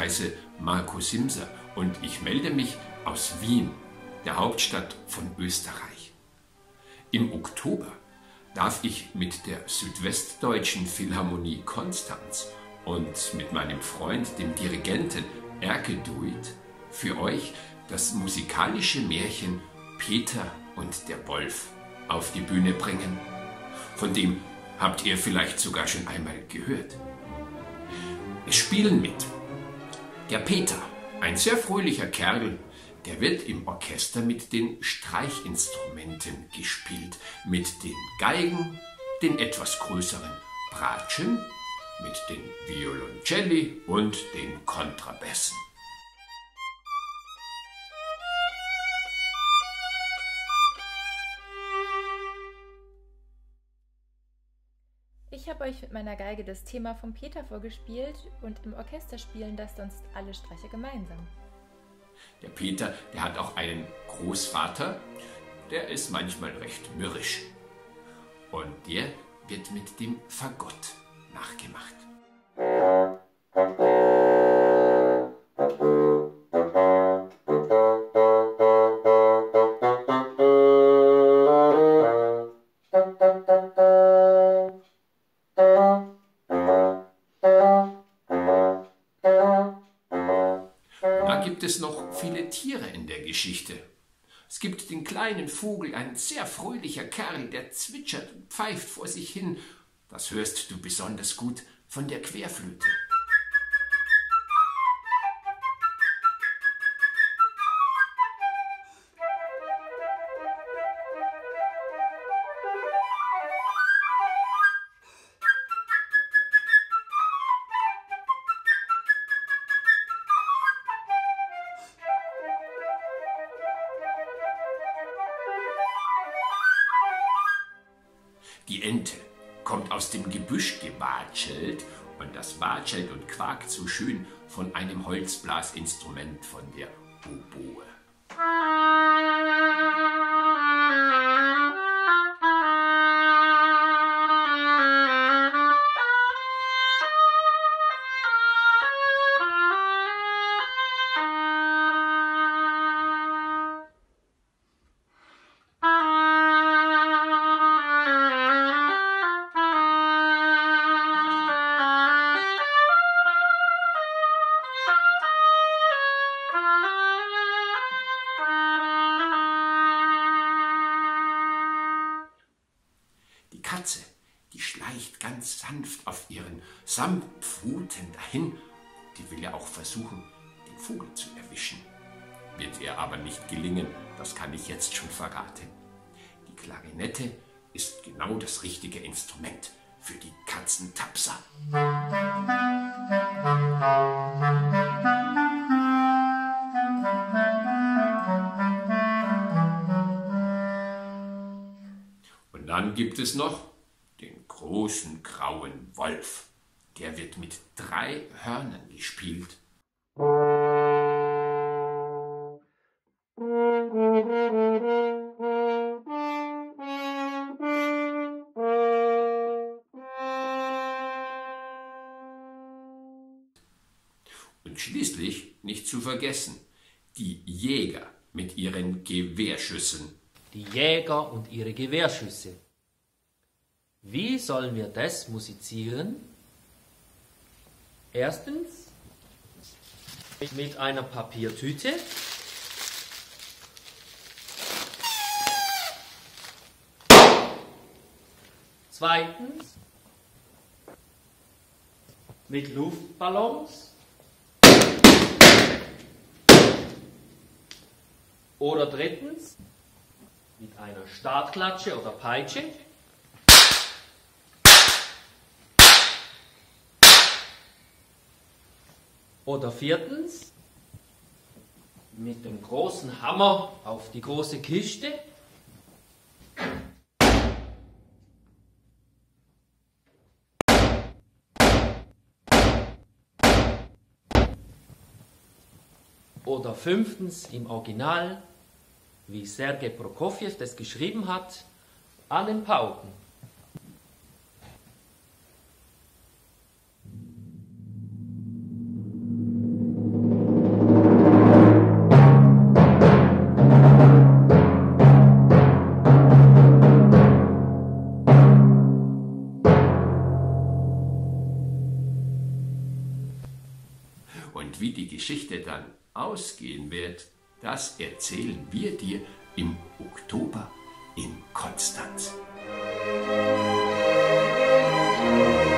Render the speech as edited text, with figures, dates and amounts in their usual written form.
heiße Marco Simser und ich melde mich aus Wien, der Hauptstadt von Österreich. Im Oktober darf ich mit der Südwestdeutschen Philharmonie Konstanz und mit meinem Freund, dem Dirigenten Erke Duit, für euch das musikalische Märchen Peter und der Wolf auf die Bühne bringen. Von dem habt ihr vielleicht sogar schon einmal gehört. Es spielen mit der Peter, ein sehr fröhlicher Kerl, der wird im Orchester mit den Streichinstrumenten gespielt, mit den Geigen, den etwas größeren Bratschen, mit den Violoncelli und den Kontrabässen. Ich habe euch mit meiner Geige das Thema vom Peter vorgespielt und im Orchester spielen das sonst alle Streicher gemeinsam. Der Peter, der hat auch einen Großvater, der ist manchmal recht mürrisch. Und der wird mit dem Fagott nachgemacht. Da gibt es noch viele Tiere in der Geschichte. Es gibt den kleinen Vogel, ein sehr fröhlicher Kerl, der zwitschert und pfeift vor sich hin. Das hörst du besonders gut von der Querflöte. Die Ente kommt aus dem Gebüsch gewatschelt und das watschelt und quakt so schön von einem Holzblasinstrument von der Oboe. Die Katze, die schleicht ganz sanft auf ihren Samtpfoten dahin. Die will ja auch versuchen, den Vogel zu erwischen. Wird ihr aber nicht gelingen, das kann ich jetzt schon verraten. Die Klarinette ist genau das richtige Instrument für die Katzentapser. Und dann gibt es noch den großen grauen Wolf. Der wird mit 3 Hörnern gespielt. Und schließlich, nicht zu vergessen, die Jäger mit ihren Gewehrschüssen. Die Jäger und ihre Gewehrschüsse. Wie sollen wir das musizieren? Erstens mit einer Papiertüte. Zweitens mit Luftballons. Oder drittens mit einer Startklatsche oder Peitsche. Oder viertens mit dem großen Hammer auf die große Kiste. Oder fünftens im Original, wie Sergei Prokofjew das geschrieben hat, an den Pauken. Und wie die Geschichte dann ausgehen wird, das erzählen wir dir im Oktober in Konstanz.